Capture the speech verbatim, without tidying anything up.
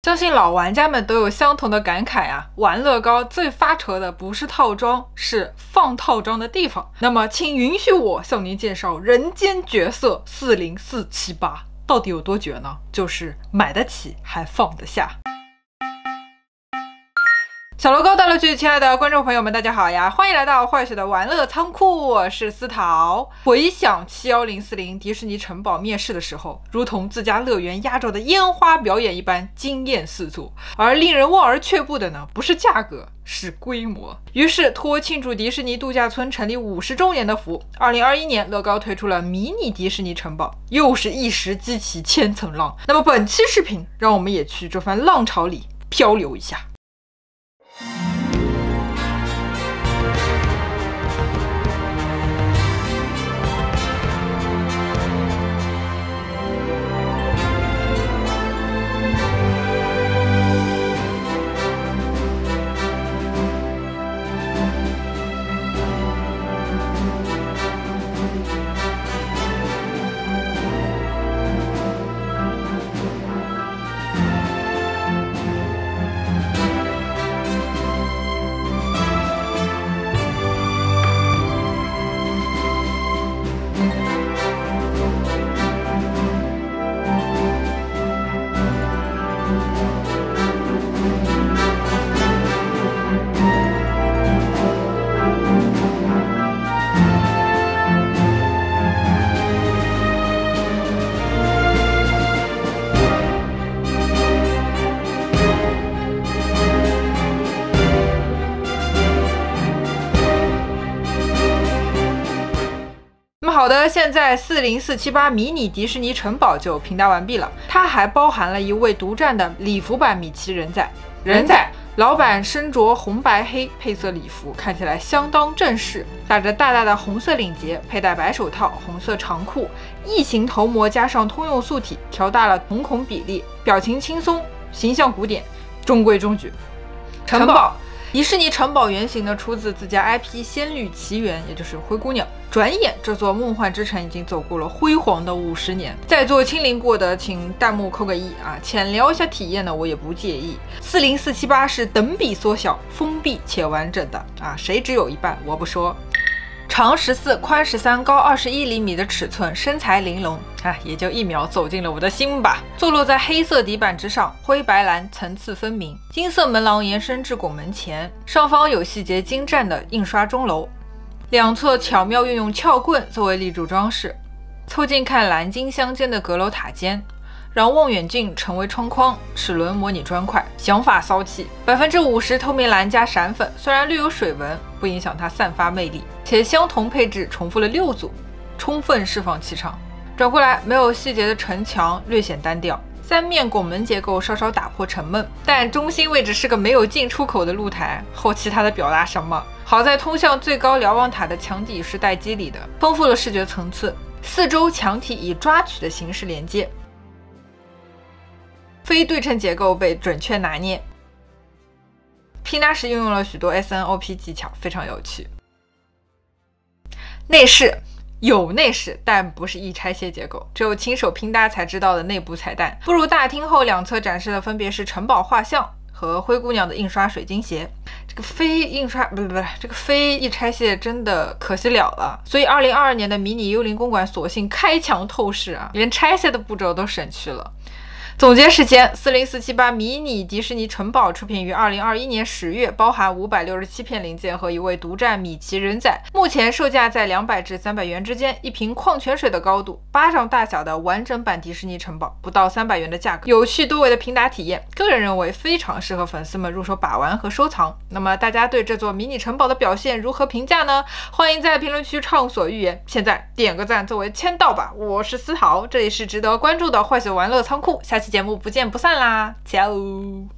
相信老玩家们都有相同的感慨啊，玩乐高最发愁的不是套装，是放套装的地方。那么请允许我向您介绍人间绝色四零四七八，到底有多绝呢？就是买得起还放得下。小乐高大乐剧，亲爱的观众朋友们，大家好呀！欢迎来到坏雪的玩乐仓库，我是思桃。回想七一零四零迪士尼城堡面世的时候，如同自家乐园压轴的烟花表演一般惊艳四座。而令人望而却步的呢，不是价格，是规模。于是托庆祝迪士尼度假村成立五十周年的福，二零二一年乐高推出了迷你迪士尼城堡，又是一石激起千层浪。那么本期视频，让我们也去这番浪潮里漂流一下。好的，现在四零四七八迷你迪士尼城堡就拼搭完毕了，它还包含了一位独占的礼服版米奇人仔。人仔老板身着红白黑配色礼服，看起来相当正式，打着大大的红色领结，佩戴白手套、红色长裤，异形头模加上通用素体，调大了瞳孔比例，表情轻松，形象古典，中规中矩。城堡迪士尼城堡原型呢，出自自家 I P《仙侣奇缘》，也就是灰姑娘。转眼，这座梦幻之城已经走过了辉煌的五十年。在座亲临过的，请弹幕扣个一啊！浅聊一下体验呢，我也不介意。四零四七八是等比缩小、封闭且完整的啊，谁只有一半我不说。长十四，宽十三，高二十一厘米的尺寸，身材玲珑啊，也就一秒走进了我的心吧。坐落在黑色底板之上，灰白蓝层次分明，金色门廊延伸至拱门前，上方有细节精湛的印刷钟楼，两侧巧妙运用撬棍作为立柱装饰。凑近看蓝金相间的阁楼塔尖，让望远镜成为窗框，齿轮模拟砖块，想法骚气。百分之五十透明蓝加闪粉，虽然略有水纹，不影响它散发魅力。且相同配置重复了六组，充分释放气场。转过来，没有细节的城墙略显单调，三面拱门结构稍稍打破沉闷，但中心位置是个没有进出口的露台，后期它在表达什么？好在通向最高瞭望塔的墙体是带肌理的，丰富了视觉层次。四周墙体以抓取的形式连接，非对称结构被准确拿捏。拼搭时运用了许多 S N O P 技巧，非常有趣。内饰有内饰，但不是易拆卸结构，只有亲手拼搭才知道的内部彩蛋。步入大厅后，两侧展示的分别是城堡画像和灰姑娘的印刷水晶鞋。这个非印刷不不不，这个非易拆卸真的可惜了了。所以二零二二年的迷你幽灵公馆索性开墙透视啊，连拆卸的步骤都省去了。总结时间，四零四七八迷你迪士尼城堡出品于二零二一年十月，包含五百六十七片零件和一位独占米奇人仔。目前售价在两百至三百元之间，一瓶矿泉水的高度，巴掌大小的完整版迪士尼城堡，不到三百元的价格，有趣多维的拼搭体验，个人认为非常适合粉丝们入手把玩和收藏。那么大家对这座迷你城堡的表现如何评价呢？欢迎在评论区畅所欲言。现在点个赞作为签到吧。我是思桃，这里是值得关注的坏雪玩乐仓库，下期节目不见不散啦，加油！